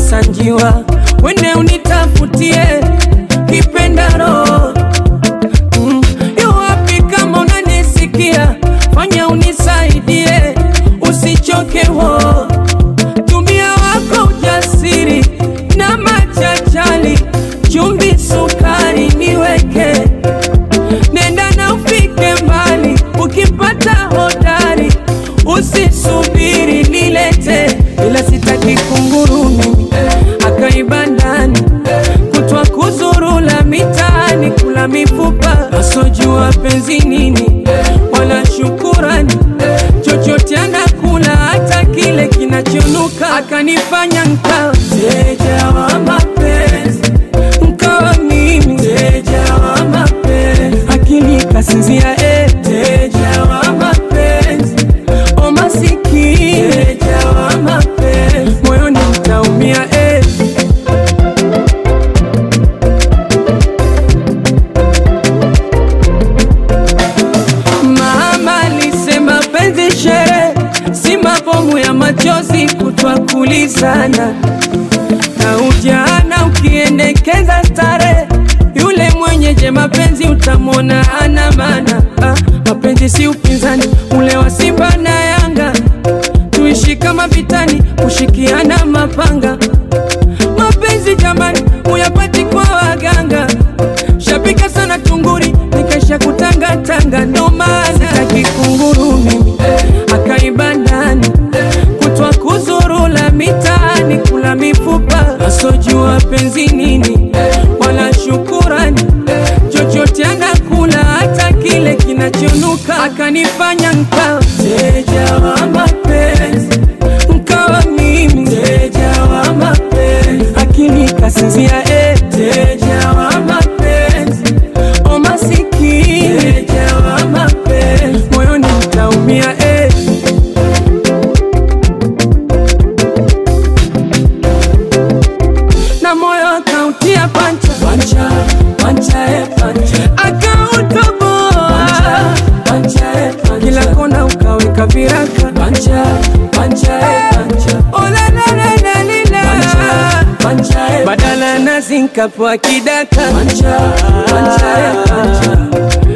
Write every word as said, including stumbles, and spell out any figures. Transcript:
Sanjiwa, wende unitafutie kipendaro. mm. Yu wapi kama unanisikia, fanya unisaidie, usichoke wo. Tumia wako ujasiri na machachali, chumvi sukari niweke, nenda na ufike mbali, ukipata hodari usisubiri nilete. Ila sitaki kunguru mimi akaiba ndani, kutwa kuzurula mitaani, kula mifupa asojua penzi nini wala shukurani, chochote anakula hata kile kinachonuka. Akanifanya nkawa mteja wa mapenzi, nkawa mimi mteja wa mapenzi, akili kasinzia eh, mteja wa mapenzi, o masikini mteja wa mapenzi, moyoni nitaumia eh. Mama alisema penzi shere, si mabomu ya machozi kutwa kulizana, na ujana ukiendekeza stare, yule mwenye je mapenzi utamona ana maana. ah, Mapenzi si upinzani ule wa Simba na Yanga, tuishi kama vitani kushikiana mapanga. Mapenzi jamani uyapati kwa waganga, shapika sana tunguri nikaisha kutanga tanga. Ndo maana sitaki kunguru mimi akaiba ndani, kutwa kuzurula mitaani, kula mifupa asojua penzi nini wala shukurani, chochote anakula hata kile kinachonuka. Akanifanya nkawa mteja wa mapenzi, nkawa mimi mteja wa mapenzi, akili kasinzia eh, mteja wa mapenzi, o masikini mteja wa mapenzi, moyoni nitaumia eh. Na moyo akautia pancha pancha pancha eh pancha, akautoboa pancha eh pancha, kila kona ukaweka viraka pancha pancha eh pancha, ola la la la lila pancha pancha eh, badala na zinka kwa kidaka pancha pancha eh pancha.